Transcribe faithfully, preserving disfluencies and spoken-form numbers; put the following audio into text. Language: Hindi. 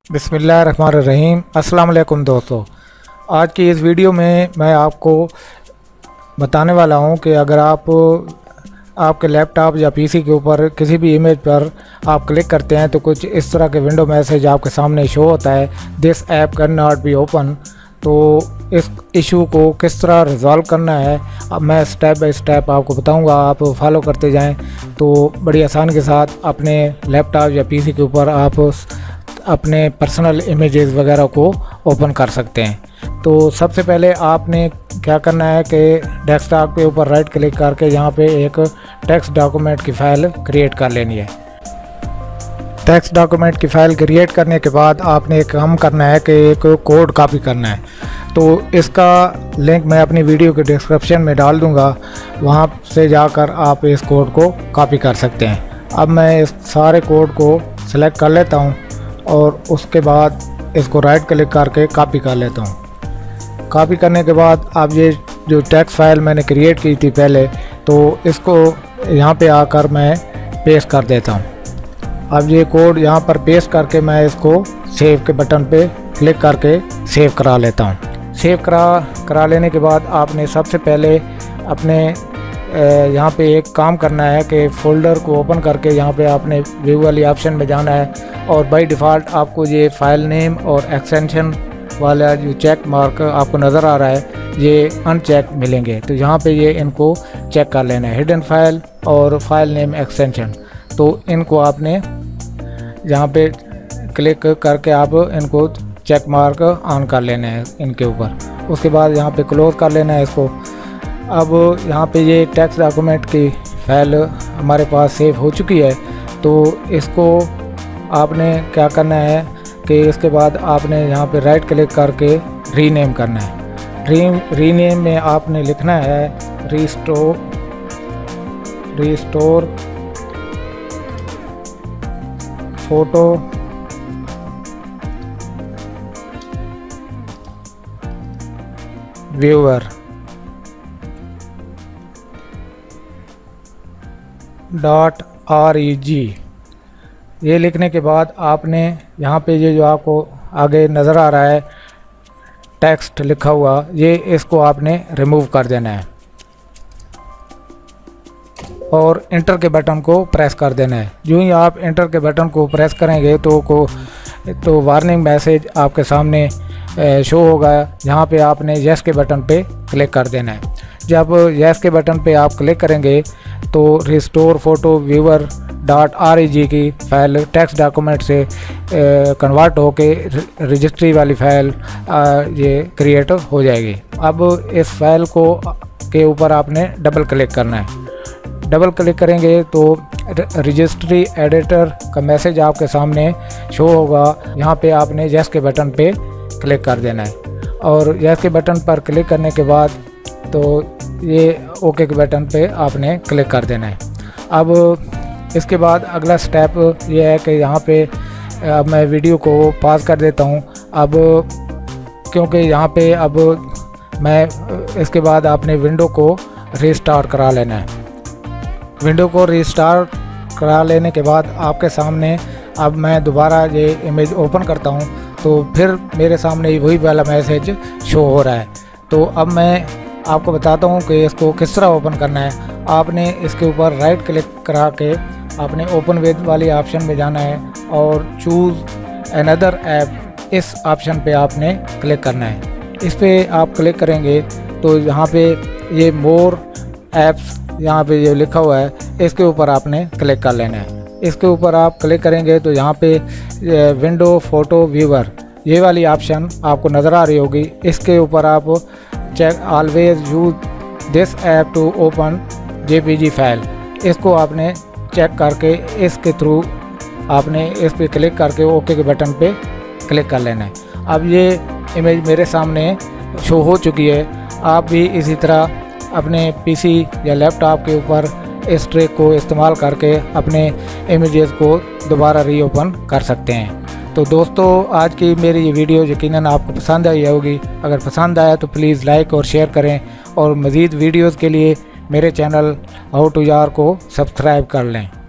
बिस्मिल्लाहिर्रहमानिर्रहीम। अस्सलाम वालेकुम दोस्तों, आज की इस वीडियो में मैं आपको बताने वाला हूं कि अगर आप आपके लैपटॉप या पीसी के ऊपर किसी भी इमेज पर आप क्लिक करते हैं तो कुछ इस तरह के विंडो मैसेज आपके सामने शो होता है, this app can not be open. तो इस इशू को किस तरह रिज़ॉल्व करना है अब मैं स्टेप बाय स्टेप आपको बताऊंगा, आप फॉलो करते जाएं तो बड़ी आसानी के साथ अपने लैपटॉप या पीसी के ऊपर आप अपने पर्सनल इमेजेस वगैरह को ओपन कर सकते हैं। तो सबसे पहले आपने क्या करना है कि डेस्कटॉप के ऊपर राइट क्लिक करके यहाँ पे एक टेक्स्ट डॉक्यूमेंट की फ़ाइल क्रिएट कर लेनी है। टेक्स्ट डॉक्यूमेंट की फ़ाइल क्रिएट करने के बाद आपने एक काम करना है कि एक कोड कॉपी करना है। तो इसका लिंक मैं अपनी वीडियो के डिस्क्रिप्शन में डाल दूँगा, वहाँ से जाकर आप इस कोड को कॉपी कर सकते हैं। अब मैं इस सारे कोड को सिलेक्ट कर लेता हूँ और उसके बाद इसको राइट क्लिक करके कॉपी कर लेता हूँ। कॉपी करने के बाद अब ये जो टेक्स्ट फाइल मैंने क्रिएट की थी पहले, तो इसको यहाँ पे आकर मैं पेस्ट कर देता हूँ। अब ये कोड यहाँ पर पेस्ट करके मैं इसको सेव के बटन पे क्लिक करके सेव करा लेता हूँ। सेव करा करा लेने के बाद आपने सबसे पहले अपने यहाँ पे एक काम करना है कि फ़ोल्डर को ओपन करके यहाँ पे आपने व्यू वाली ऑप्शन में जाना है और बाय डिफ़ॉल्ट आपको ये फाइल नेम और एक्सटेंशन वाला जो चेक मार्क आपको नज़र आ रहा है ये अनचेक मिलेंगे। तो यहाँ पे ये इनको चेक कर लेना है, हिडन फाइल और फाइल नेम एक्सटेंशन। तो इनको आपने यहाँ पे क्लिक करके आप इनको चेक मार्क ऑन कर लेना है इनके ऊपर। उसके बाद यहाँ पे क्लोज कर लेना है इसको। अब यहाँ पे ये टेक्स्ट डॉक्यूमेंट की फ़ाइल हमारे पास सेव हो चुकी है। तो इसको आपने क्या करना है कि इसके बाद आपने यहाँ पे राइट क्लिक करके रीनेम करना है। री रीनेम में आपने लिखना है restore restore photo viewer dot R E G. ये लिखने के बाद आपने यहाँ पे ये जो आपको आगे नज़र आ रहा है टेक्स्ट लिखा हुआ, ये इसको आपने रिमूव कर देना है और इंटर के बटन को प्रेस कर देना है। जो ही आप इंटर के बटन को प्रेस करेंगे तो को तो वार्निंग मैसेज आपके सामने शो होगा। यहाँ पे आपने यस के बटन पे क्लिक कर देना है। जब यस के बटन पे आप क्लिक करेंगे तो restore photo viewer dot R E G की फ़ाइल टेक्स्ट डॉक्यूमेंट से कन्वर्ट होके रजिस्ट्री वाली फ़ाइल ये क्रिएट हो जाएगी। अब इस फाइल को के ऊपर आपने डबल क्लिक करना है। डबल क्लिक करेंगे तो रजिस्ट्री एडिटर का मैसेज आपके सामने शो होगा। यहाँ पे आपने यस के बटन पे क्लिक कर देना है और यस के बटन पर क्लिक करने के बाद तो ये ओके के बटन पे आपने क्लिक कर देना है। अब इसके बाद अगला स्टेप ये है कि यहाँ पे अब मैं वीडियो को पॉज कर देता हूँ। अब क्योंकि यहाँ पे अब मैं इसके बाद आपने विंडो को रीस्टार्ट करा लेना है। विंडो को रीस्टार्ट करा लेने के बाद आपके सामने अब मैं दोबारा ये इमेज ओपन करता हूँ तो फिर मेरे सामने वही वाला मैसेज शो हो रहा है। तो अब मैं आपको बताता हूँ कि इसको किस तरह ओपन करना है। आपने इसके ऊपर राइट क्लिक करा के आपने ओपन विद वाली ऑप्शन में जाना है और चूज़ अनदर ऐप इस ऑप्शन पे आपने क्लिक करना है। इस पे आप क्लिक करेंगे तो यहाँ पे ये मोर ऐप्स यहाँ पे ये लिखा हुआ है, इसके ऊपर आपने क्लिक कर लेना है। इसके ऊपर आप क्लिक करेंगे तो यहाँ पे विंडो फोटो व्यूअर ये वाली ऑप्शन आपको नज़र आ रही होगी। इसके ऊपर आप check always use this app to open JPG file, इसको आपने चेक करके इसके थ्रू आपने इस पे क्लिक करके ओके के बटन पे क्लिक कर लेना है। अब ये इमेज मेरे सामने शो हो चुकी है। आप भी इसी तरह अपने पीसी या लैपटॉप के ऊपर इस ट्रिक को इस्तेमाल करके अपने इमेजेस को दोबारा रीओपन कर सकते हैं। तो दोस्तों, आज की मेरी ये वीडियो यकीनन आपको पसंद आई होगी। अगर पसंद आया तो प्लीज़ लाइक और शेयर करें और मज़ीद वीडियोज़ के लिए मेरे चैनल हाउ टू जार को सब्सक्राइब कर लें।